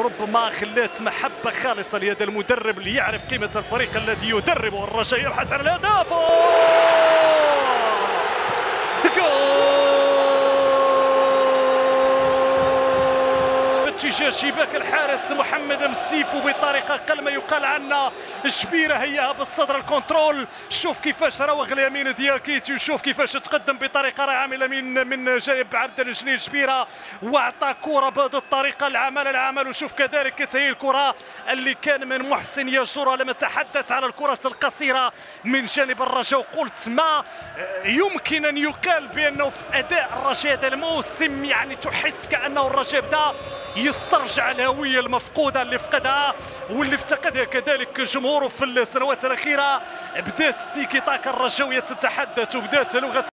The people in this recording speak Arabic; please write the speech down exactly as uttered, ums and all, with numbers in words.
ربما خلات محبة خالصة لهذا المدرب اللي يعرف قيمة الفريق الذي يدربه. الرجاء يبحث عن الهدف. جول اتجاه شباك الحارس محمد مسيف بطريقه قل ما يقال عنا جبيره هياها بالصدر الكنترول. شوف كيفاش راوغ اليمين ديال كيتي وشوف كيفاش تقدم بطريقه رائعه من اليمين من جانب عبد الجليل جبيره واعطى كره بهذه الطريقه العمل العمل. وشوف كذلك كتهي الكره اللي كان من محسن يجور لما تحدث على الكره القصيره من جانب الرجاء. وقلت ما يمكن ان يقال بانه في اداء الرجاء هذا الموسم يعني تحس كانه الرجاء بدا يسترجع الهويه المفقوده اللي فقدها واللي افتقدها كذلك جمهوره في السنوات الاخيره. بدات تيكي تاكا الرجاويه تتحدث وبدات لغه